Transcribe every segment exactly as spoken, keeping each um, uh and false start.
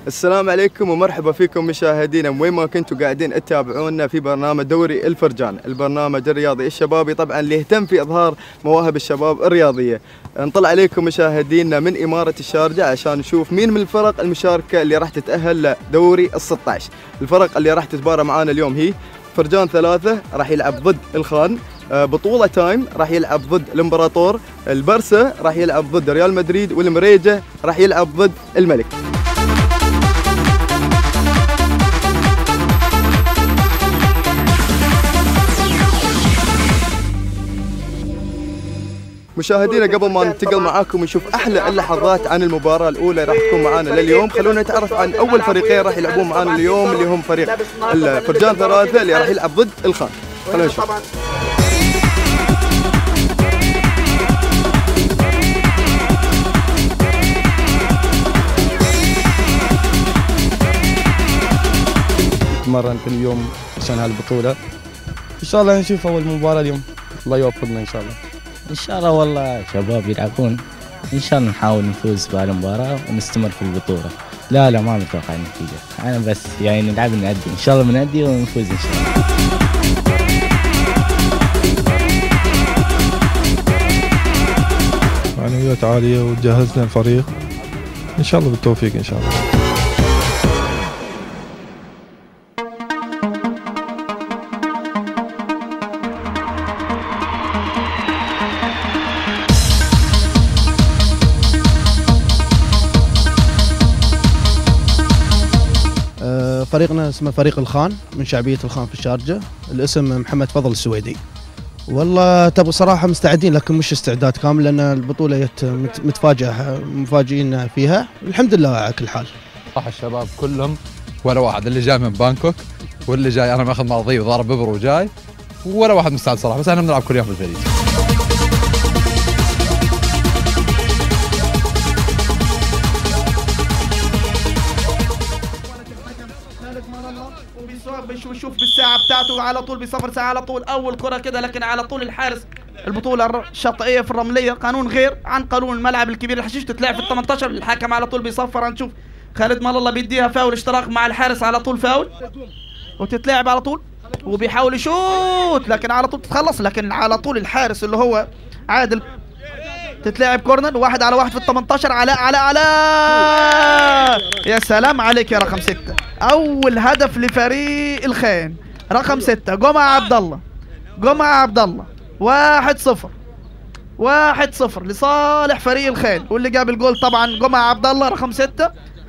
السلام عليكم ومرحبا فيكم مشاهدينا وين ما كنتوا قاعدين تتابعونا في برنامج دوري الفرجان، البرنامج الرياضي الشبابي طبعا اللي يهتم في اظهار مواهب الشباب الرياضيه. نطلع عليكم مشاهدينا من اماره الشارجه عشان نشوف مين من الفرق المشاركه اللي راح تتاهل لدوري الستة عشر. الفرق اللي راح تتبارى معانا اليوم هي فرجان ثلاثة راح يلعب ضد الخان، بطولة تايم راح يلعب ضد الامبراطور، البرسا راح يلعب ضد ريال مدريد، والمريجة راح يلعب ضد الملك. مشاهدينا قبل ما ننتقل معاكم ونشوف احلى اللحظات عن المباراه الاولى راح تكون معانا لليوم، خلونا نتعرف عن اول فريقين راح يلعبون معانا اليوم اللي هم فريق الفرجان ثلاثة اللي راح يلعب ضد الخان. خلونا نشوف. نتمرن كل يوم عشان هالبطوله، ان شاء الله نشوف اول مباراه اليوم، الله يوفقنا ان شاء الله. ان شاء الله والله شباب يلعبون، ان شاء الله نحاول نفوز بهالمباراه ونستمر في البطوله. لا لا ما متوقع النتيجه، انا بس يعني نلعب نأدي، ان شاء الله بنأدي ونفوز ان شاء الله. معنويات عاليه وجهزنا الفريق، ان شاء الله بالتوفيق ان شاء الله. فريقنا اسمه فريق الخان من شعبية الخان في الشارجة، الاسم محمد فضل السويدي. والله تبغى صراحة مستعدين لكن مش استعداد كامل لأن البطولة متفاجئة مفاجئين فيها، الحمد لله على كل حال. صح الشباب كلهم ولا واحد، اللي جاي من بانكوك واللي جاي أنا ماخذ ماضي وضارب ببر وجاي، ولا واحد مستعد صراحة، بس احنا بنلعب كل يوم في الفريق. بيشوف بالساعة بتاعته على طول، بيصفر ساعة على طول، أول كرة كده لكن على طول الحارس. البطولة الشاطئية في الرملية قانون غير عن قانون الملعب الكبير الحشيش، تتلعب في ال ثمانية عشر، الحكم على طول بيصفر. هنشوف خالد مال الله بيديها فاول اشتراك مع الحارس، على طول فاول وتتلعب على طول، وبيحاول يشوت لكن على طول تتخلص، لكن على طول الحارس اللي هو عادل تتلعب كورنر، واحد على واحد في ال ثمانية عشر. علاء علاء علاء يا سلام عليك يا رقم ستة، أول هدف لفريق الخان رقم ستة جمعة عبد الله. جمعة عبد الله واحد صفر واحد صفر لصالح فريق الخان، واللي جاب الجول طبعا جمعة عبد الله رقم ستة،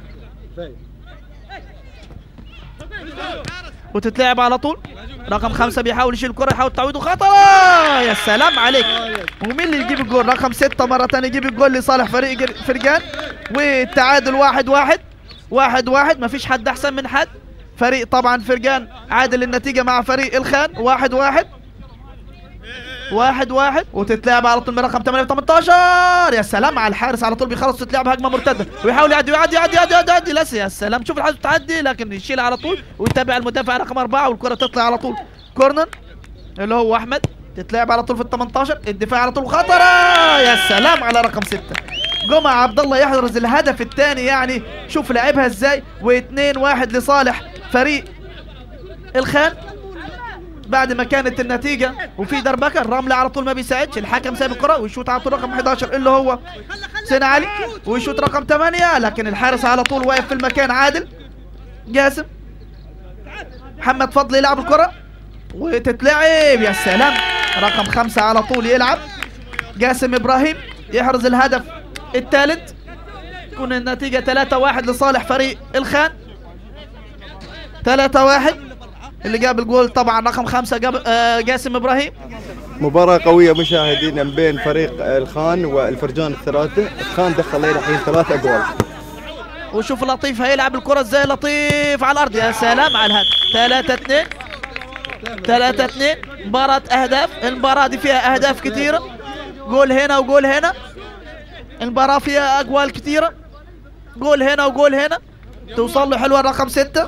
وتتلعب على طول. رقم خمسة بيحاول يشيل الكرة، يحاول تعويض وخطأ، يا سلام عليك. ومين اللي يجيب الجول؟ رقم ستة مرة ثانية يجيب الجول لصالح فريق فرجان، والتعادل واحد واحد واحد واحد، مفيش حد أحسن من حد. فريق طبعا فرجان عادل النتيجة مع فريق الخان واحد واحد واحد واحد، وتتلعب على طول من رقم ثمانية ثمانية عشر. يا سلام على الحارس، على طول بيخلص، تتلعب هجمة مرتدة ويحاول يعدي ويعدي يعدي يعدي يعدي, يعدي. لا يا سلام، شوف الحارس تعدي لكن يشيلها على طول ويتابع المدافع رقم أربعة، والكرة تطلع على طول كورنر اللي هو أحمد، تتلعب على طول في ال ثمانية عشر، الدفاع على طول خطرة. يا سلام على رقم ستة جمعة عبد الله يحرز الهدف الثاني، يعني شوف لعبها ازاي، واثنين واحد لصالح فريق الخان بعد ما كانت النتيجة. وفي دربكة الرملة على طول ما بيساعدش، الحكم ساب الكرة ويشوط على طول رقم أحد عشر اللي هو سينا علي، ويشوط رقم ثمانية لكن الحارس على طول واقف في المكان. عادل جاسم محمد فضل يلعب الكرة وتتلعب، يا سلام. رقم خمسة على طول يلعب جاسم إبراهيم يحرز الهدف الثالث، تكون النتيجة ثلاثة واحد لصالح فريق الخان. ثلاثة واحد، اللي جاب الجول طبعا رقم خمسة جاب آه جاسم إبراهيم. مباراة قوية مشاهدينا بين فريق الخان والفرجان الثلاثة، الخان دخل له الحين ثلاث أجوال. وشوف لطيف هيلعب الكرة ازاي، لطيف على الأرض، يا سلام على الهدف. ثلاثة اثنين ثلاثة اثنين، مباراة أهداف، المباراة دي فيها أهداف كثيرة، جول هنا وجول هنا، المباراة فيها أجوال كثيرة، جول هنا وجول هنا، توصل له حلوة رقم ستة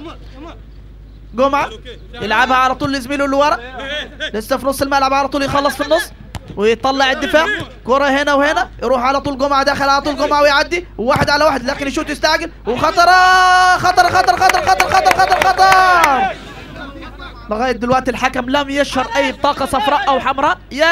جمعة يلعبها على طول لزميله اللي ورا، لسه في نص الملعب على طول يخلص في النص، ويطلع الدفاع، كرة هنا وهنا، يروح على طول جمعة، داخل على طول جمعة ويعدي وواحد على واحد، لكن يشوت يستعجل وخطر خطر خطر خطر خطر خطر خطر خطر. لغاية دلوقتي الحكم لم يشهر أي بطاقة صفراء أو حمراء. يا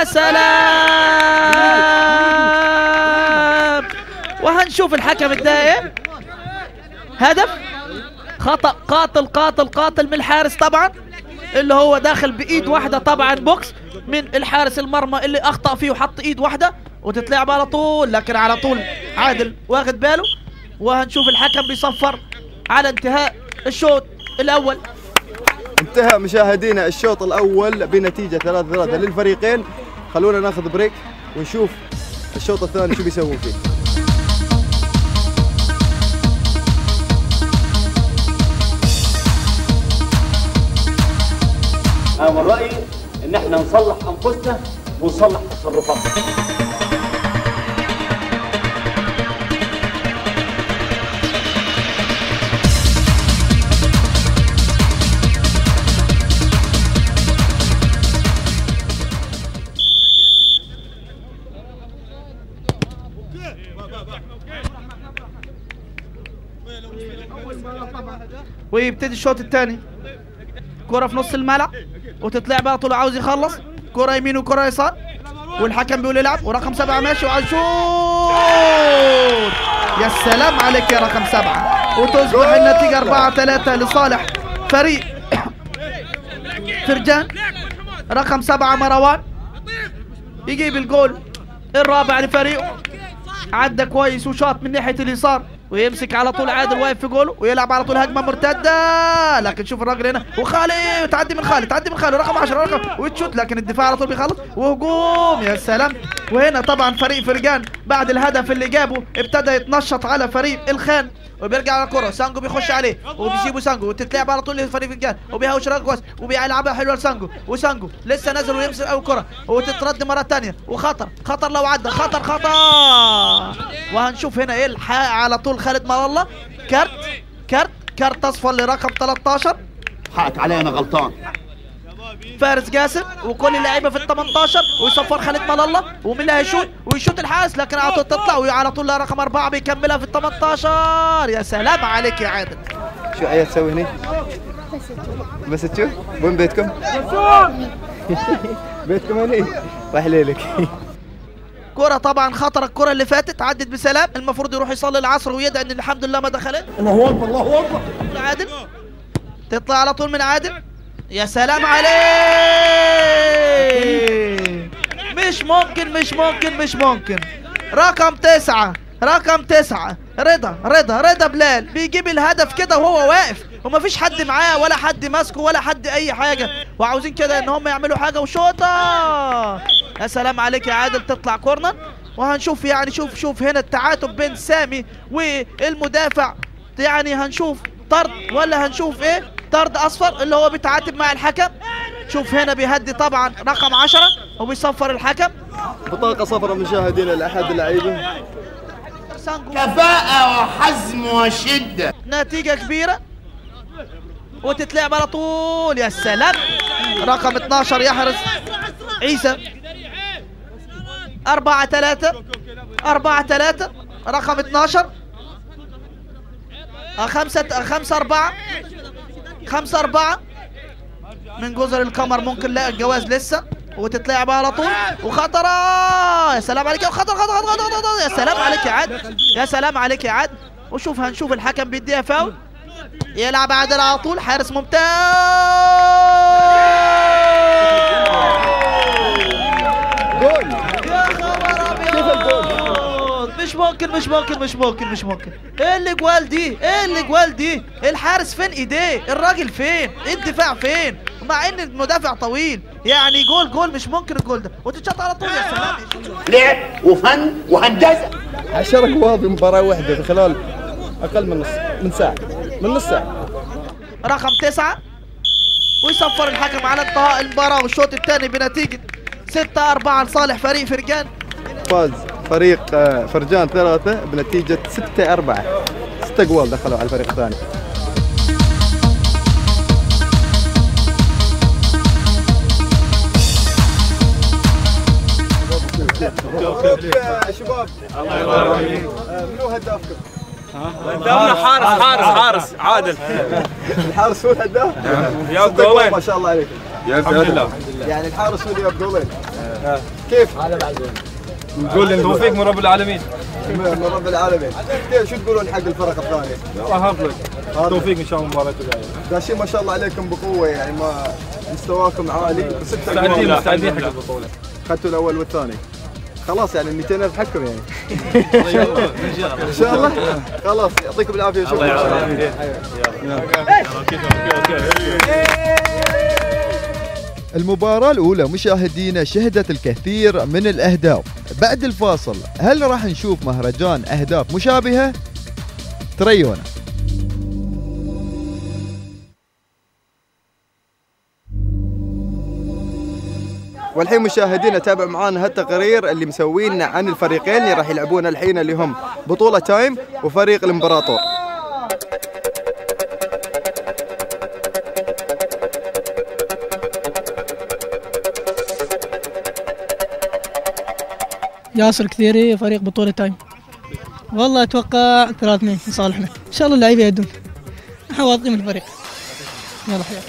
سلام. وهنشوف الحكم اداها هدف خطأ قاتل قاتل قاتل من الحارس طبعا، اللي هو داخل بإيد واحدة طبعا بوكس من الحارس المرمى اللي أخطأ فيه وحط إيد واحدة وتتلعب على طول، لكن على طول عادل واخد باله. وهنشوف الحكم بيصفر على انتهاء الشوط الأول. انتهى مشاهدينا الشوط الأول بنتيجة ثلاثة ثلاثة للفريقين. خلونا ناخذ بريك ونشوف الشوط الثاني شو بيسوون فيه. أنا من رأيي إن إحنا نصلح أنفسنا ونصلح تصرفاتنا. ويبتدي الشوط الثاني. كرة في نص الملعب وتتلعب على طول، عاوز يخلص، كرة يمين وكرة يسار، والحكم بيقول يلعب، ورقم سبعة ماشي وعايز شوط. يا سلام عليك يا رقم سبعة. وتصبح النتيجة أربعة ثلاثة لصالح فريق فرجان. رقم سبعة مروان يجيب الجول الرابع لفريقه، عدى كويس وشاط من ناحية اليسار ويمسك على طول عادل واقف في جوله ويلعب على طول هجمه مرتده، لكن شوف الراجل هنا وخالد تعدي من خالد تعدي من خالد رقم عشرة رقم وتشوت، لكن الدفاع على طول بيخلص وهجوم. يا سلام. وهنا طبعا فريق فرجان بعد الهدف اللي جابه ابتدى يتنشط على فريق الخان، وبيرجع على الكره، سانجو بيخش عليه وبيسيبه سانجو وتتلعب على طول لفريق فرجان وبيهوش راجل كويس وبيلعبها حلوه لسانجو، وسانجو لسه نازل ويمسك اول كره وتترد مره ثانيه وخطر خطر لو عدى خطر خطر. وهنشوف هنا ايه الحق على طول خالد مال الله، كارت كارت كارت اصفر لرقم ثلاثة عشر. حقك علي انا غلطان. فارس جاسم وكل اللعيبه في ال ثمانية عشر ويصفر خالد مال الله، ومين اللي هيشوت ويشوت الحارس، لكن على طول تطلع وعلى طول رقم أربعة بيكملها في ال ثمانية عشر. يا سلام عليك يا عادل. شو عيال تسوي هنا؟ بس تشوف وين بيتكم؟ بيتكم هنا؟ وحليلك. كرة طبعا خطر الكرة اللي فاتت عدت بسلام، المفروض يروح يصلي العصر ويدعي ان الحمد لله ما دخلت. الله اكبر الله اكبر. عادل تطلع على طول من عادل. يا سلام عليك. مش ممكن مش ممكن مش ممكن. رقم تسعة رقم تسعة رضا رضا رضا بلال بيجيب الهدف كده وهو واقف ومفيش حد معاه ولا حد ماسكه ولا حد اي حاجة، وعاوزين كده ان هم يعملوا حاجة وشوطة. يا سلام عليك يا عادل. تطلع كورنر وهنشوف يعني شوف شوف هنا التعاتب بين سامي والمدافع، يعني هنشوف طرد ولا هنشوف ايه؟ طرد اصفر اللي هو بيتعاتب مع الحكم. شوف هنا بيهدي طبعا رقم عشرة وبيصفر الحكم. بطاقة صفراء مشاهدينا لأحد اللعيبة. كفاءة وحزم وشدة. نتيجة كبيرة وتتلعب على طول. يا سلام. رقم اثناشر يحرز عيسى. أربعة ثلاثة أربعة ثلاثة رقم اثناشر. خمسة خمسة أربعة خمسة أربعة من جزر القمر. ممكن لا الجواز لسه وتتلعب على طول وخطرة. يا سلام عليك. وخطر خطر خطر خطر خطر. يا سلام عليك يا عاد. يا سلام عليك يا عاد. وشوف هنشوف الحكم بيديها فاول. يلعب عادل على طول. حارس ممتاز. جول. يا خبر ابيض. مش ممكن مش ممكن مش ممكن مش ممكن. ايه الاجوال دي؟ ايه الاجوال دي؟ الحارس فين ايديه؟ الراجل فين؟ الدفاع فين؟ مع ان المدافع طويل، يعني جول جول مش ممكن الجول ده وتتشط على طول. يا سلام. لعب وفن وهندسة. عشرة جوال بمباراة واحدة في خلال أقل من نص من ساعة من نص ساعة. رقم تسعة ويصفر الحكم على انتهاء المباراة والشوط الثاني بنتيجة ستة أربعة لصالح فريق فرجان. فاز فريق فرجان ثلاثة بنتيجة ستة أربعة. ستة جوال دخلوا على الفريق الثاني. ماشي. يا شباب الله يبارك. منو هدافكم؟ هدافنا حارس حارس حارس عادل. الحارس هو الهداف؟ جاب جولين ما شاء الله عليكم. الحمد لله. يعني الحارس هو اللي جاب جولين. كيف؟ نقول التوفيق من رب العالمين. من رب العالمين. شو تقولون حق الفرق الثانية؟ الله يحفظك. التوفيق ان شاء الله المباراة الجاية. داشين ما شاء الله عليكم بقوة يعني ما مستواكم عالي. مستعدين مستعدين حق البطولة. اخذتوا الأول والثاني. خلاص يعني مئتين ألف حقكم يعني. ان شاء الله ان شاء الله. خلاص يعطيكم العافية. شكرا. المباراة الأولى مشاهدينا شهدت الكثير من الأهداف. بعد الفاصل هل راح نشوف مهرجان أهداف مشابهة؟ تريونا. والحين مشاهدينا تابع معانا هالتقرير اللي مسوينا عن الفريقين اللي راح يلعبون الحين اللي هم بطولة تايم وفريق الامبراطور. ياسر كثيري فريق بطولة تايم. والله اتوقع ثلاثة اثنين لصالحنا، ان شاء الله اللعيبه يهدون. احنا واثقين من الفريق. يلا حياك.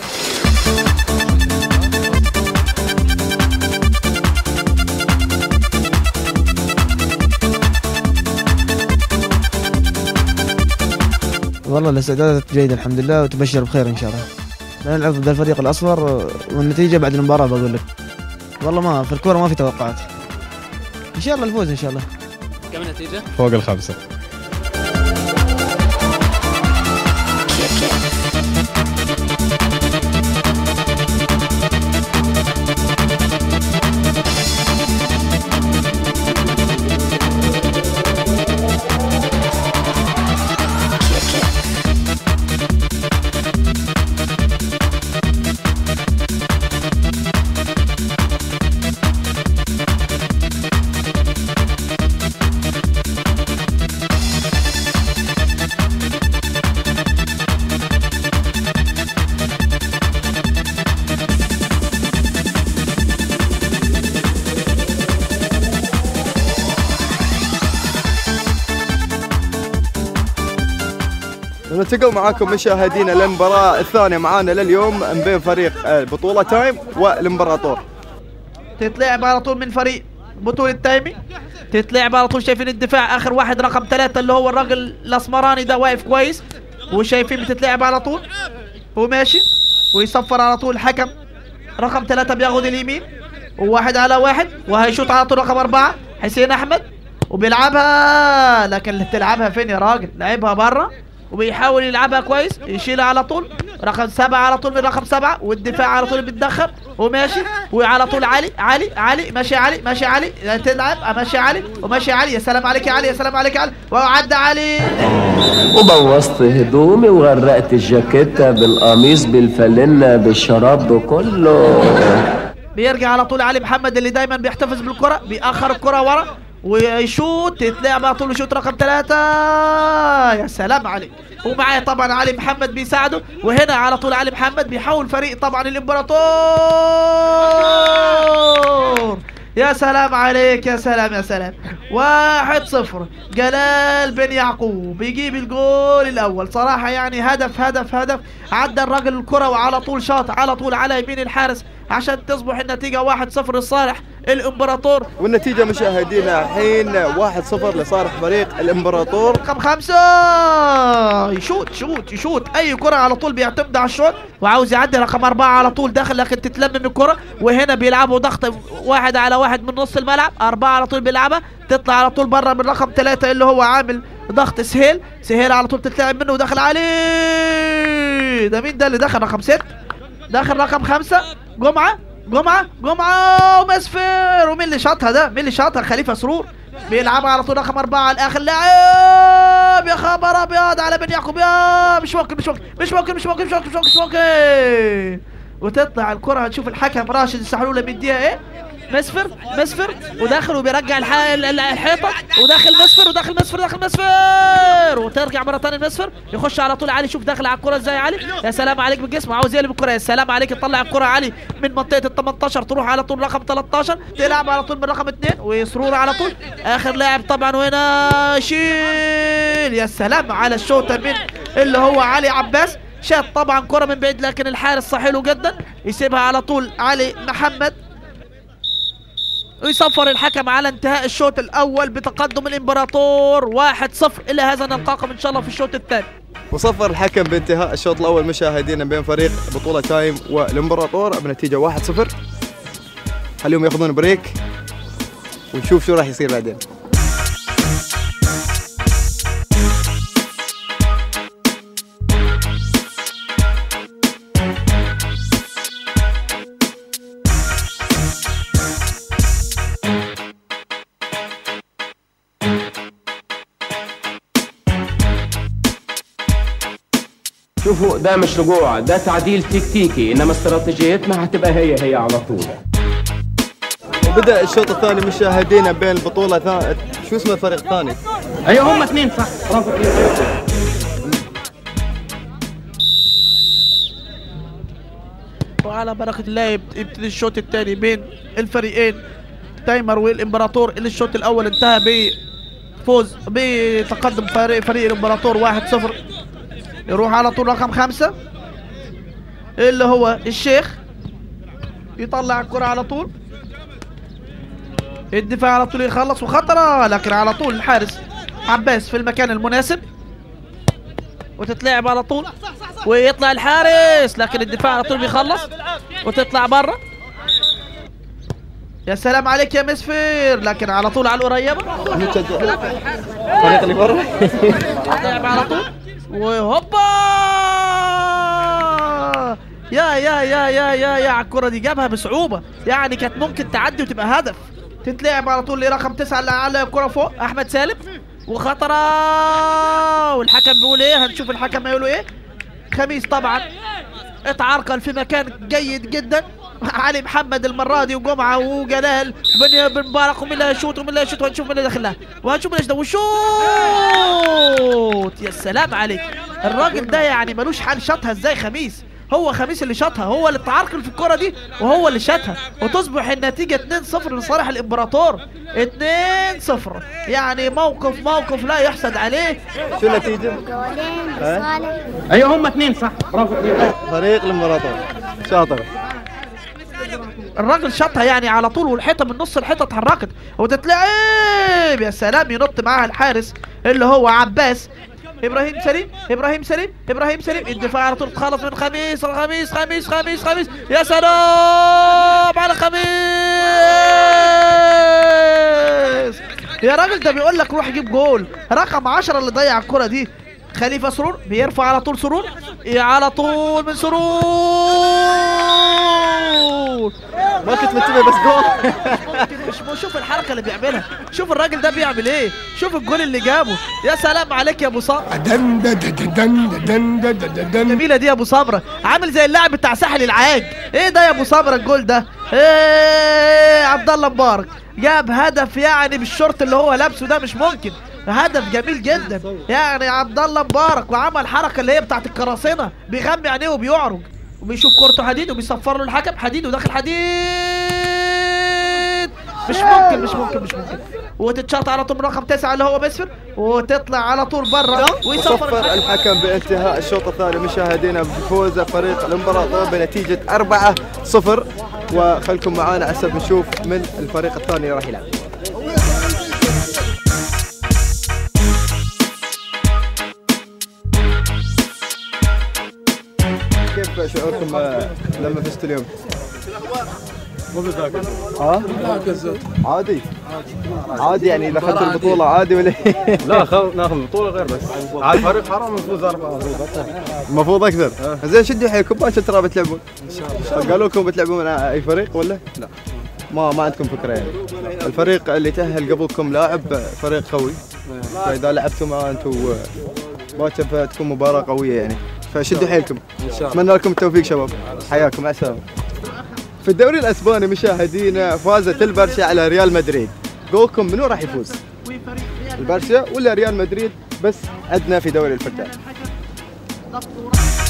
والله الاستعدادات جيدة الحمد لله وتبشر بخير ان شاء الله. نلعب ضد الفريق الاصفر والنتيجة بعد المباراة بقول لك. والله ما في الكورة ما في توقعات. ان شاء الله الفوز ان شاء الله. كم النتيجة؟ فوق الخمسة. نلتقي معاكم مشاهدينا المباراة الثانية معانا لليوم من بين فريق بطولة تايم والامبراطور. تتلعب على طول من فريق بطولة تايمي، تتلعب على طول. شايفين الدفاع اخر واحد رقم ثلاثة اللي هو الراجل الاسمراني ده واقف كويس، وشايفين بتتلعب على طول وماشي ويصفر على طول. الحكم رقم ثلاثة بياخد اليمين وواحد على واحد، وهيشوط على طول رقم أربعة حسين أحمد وبيلعبها، لكن اللي بتلعبها فين يا راجل؟ لعبها بره وبيحاول يلعبها كويس، يشيلها على طول رقم سبعة على طول من رقم سبعة، والدفاع على طول بيتدخل وماشي، وعلى طول علي علي علي ماشي علي ماشي علي تلعب ماشي علي وماشي علي. يا سلام عليك يا علي، يا سلام عليك يا علي، وعدى علي وبوظت هدومي وغرقت الجاكيتة بالقميص بالفانلة بالشراب بكله. بيرجع على طول علي محمد اللي دايما بيحتفظ بالكرة، بيأخر الكرة ورا ويشوت، تتلعب على طول يشوت رقم ثلاثة. يا سلام عليك، ومعاه طبعا علي محمد بيساعده، وهنا على طول علي محمد بيحاول فريق طبعا الامبراطور. يا سلام عليك، يا سلام يا سلام. واحد صفر جلال بن يعقوب بيجيب الجول الاول. صراحة يعني هدف هدف هدف، عدى الراجل الكرة وعلى طول شاط على طول على يمين الحارس عشان تصبح النتيجة واحد صفر لصالح الامبراطور. والنتيجة مشاهدينا الحين واحد صفر لصالح فريق الامبراطور. رقم خمسة يشوت شوت يشوت اي كرة على طول بيعتمد على الشوط، وعاوز يعدي رقم أربعة على طول داخل، لكن تتلمم الكرة. وهنا بيلعبوا ضغط واحد على واحد من نص الملعب، أربعة على طول بيلعبها تطلع على طول بره من رقم ثلاثة اللي هو عامل ضغط سهيل. سهيل على طول تتلعب منه ودخل عليه. ده مين ده اللي دخل؟ رقم ستة دخل رقم خمسة جمعة جمعة جمعة ومسفر. ومين اللي شاطها ده؟ مين اللي شاطها؟ خليفة سرور. بيلعبها على طول رقم أربعة على الآخر لاعب. يا خبر أبيض على بن يعقوب، يا مش ممكن مش ممكن مش ممكن مش ممكن مش ممكن مش ممكن مش ممكن. وتطلع الكرة، هتشوف الحكم راشد السحلولة مديها ايه؟ مسفر مسفر وداخل وبيرجع الحيطه وداخل مسفر وداخل مسفر داخل مسفر وترجع مره ثانيه مسفر يخش على طول علي. شوف داخل على الكره ازاي علي. يا سلام عليك بالجسم عاوز يقلب الكره. يا سلام عليك يطلع الكره علي من منطقه ال ثمانية عشر تروح على طول رقم ثلاثة عشر تلعب على طول من رقم اثنين وسرور على طول اخر لاعب طبعا وهنا شيل. يا سلام على الشوطه من اللي هو علي عباس. شاط طبعا كره من بعيد لكن الحارس صحيله جدا يسيبها على طول علي محمد ويصفر الحكم على انتهاء الشوط الاول بتقدم الامبراطور واحد صفر. الى هذا نلقاكم ان شاء الله في الشوط الثاني. وصفر الحكم بانتهاء الشوط الاول مشاهدينا بين فريق بطولة تايم والامبراطور بنتيجة واحد صفر. خليهم ياخذون بريك ونشوف شو راح يصير بعدين. شوفوا ده مش رجوع، ده تعديل تكتيكي، انما استراتيجيتنا هتبقى هي هي على طول. وبدأ الشوط الثاني مشاهدينا بين البطولة ثا... شو اسمه الفريق الثاني؟ ايوه هم اثنين صح. برافو. وعلى بركة الله يبتدي الشوط الثاني بين الفريقين تايمر والامبراطور اللي الشوط الاول انتهى بفوز بتقدم فريق فريق الامبراطور واحد صفر. يروح على طول رقم خمسة اللي هو الشيخ يطلع الكرة على طول الدفاع على طول يخلص وخطرة لكن على طول الحارس عباس في المكان المناسب وتتلعب على طول ويطلع الحارس لكن الدفاع على طول بيخلص وتطلع برا. يا سلام عليك يا مسفر لكن على طول على القريبة الفريق اللي برا تتلعب على طول وهوبا يا يا يا يا يا يا على الكرة دي جابها بصعوبة يعني كانت ممكن تعدي وتبقى هدف. تتلعب على طول لرقم تسعة اللي على الكرة فوق أحمد سالم وخطرة والحكم بيقول إيه؟ هنشوف الحكم هيقولوا إيه. خميس طبعا اتعرقل في مكان جيد جدا. علي محمد المرة دي وجمعة وجلال وبن بن مبارك ومين اللي هيشوط ومين اللي هيشوط وهنشوف مين اللي داخلها وهنشوف مين اللي ده وشوط. يا سلام عليك الراجل ده يعني ملوش حل. شاطها ازاي خميس؟ هو خميس اللي شاطها هو اللي اتعرقل في الكرة دي وهو اللي شاطها وتصبح النتيجة اثنين صفر لصالح الامبراطور. اثنين صفر يعني موقف موقف لا يحسد عليه. شو النتيجة؟ ايوه هم اثنين صح. برافو. فريق الامبراطور شاطر. الراجل شاطها يعني على طول والحيطه من نص الحيطه اتحركت وتتلعب. يا سلام ينط معاها الحارس اللي هو عباس. ابراهيم سليم ابراهيم سليم ابراهيم سليم الدفاع على طول تخلص من خميس خميس خميس خميس خميس. يا سلام على خميس يا راجل ده بيقول لك روح جيب جول. رقم عشرة اللي ضيع الكرة دي خليفة سرور بيرفع على طول سرور على طول من سرور ما كنت منتبه بس جول. مش شوف الحركة اللي بيعملها. شوف الراجل ده بيعمل ايه. شوف الجول اللي جابه. يا سلام عليك يا ابو صبرا. جميلة دي يا ابو صبرا عامل زي اللاعب بتاع ساحل العاج. ايه ده يا ابو صبرا الجول ده؟ ايه عبد الله مبارك جاب هدف يعني بالشورت اللي هو لابسه ده مش ممكن. هدف جميل جدا يعني عبد الله مبارك وعمل حركه اللي هي بتاعت القراصنه بيغمي عينيه وبيعرج وبيشوف كورته حديد وبيصفر له الحكم حديد وداخل حديد. مش ممكن مش ممكن مش ممكن وتتشاط على طول من رقم تسعة اللي هو مسفر وتطلع على طول برا ويصفر الحكم بانتهاء الشوط الثاني مشاهدينا بفوز فريق الامبراطور بنتيجة أربعة صفر. وخلكم معانا عسى نشوف من الفريق الثاني راح يلعب. كيف شعوركم لما فزتوا اليوم؟ مو بذاكر. اه؟ عادي عادي يعني اذا اخذت البطولة عادي ولا لا خل ناخذ البطولة غير بس على الفريق حرام نفوز أربعة المفروض أكثر. زين شدوا حيلكم باكر ترى بتلعبون. إن شاء الله. قالوا لكم بتلعبون مع أي فريق ولا؟ لا. ما ما عندكم فكرة يعني. الفريق اللي تأهل قبلكم لاعب فريق قوي. فإذا لعبتوا معاه أنتم باكر تكون مباراة قوية يعني. فشدوا حيلكم. ان شاء الله. اتمنى لكم التوفيق شباب. حياكم مع السلامة. في الدوري الاسباني مشاهدينا فازت البرشا على ريال مدريد، قولكم منو راح يفوز؟ البرشا ولا ريال مدريد؟ بس عندنا في دوري الفتاة.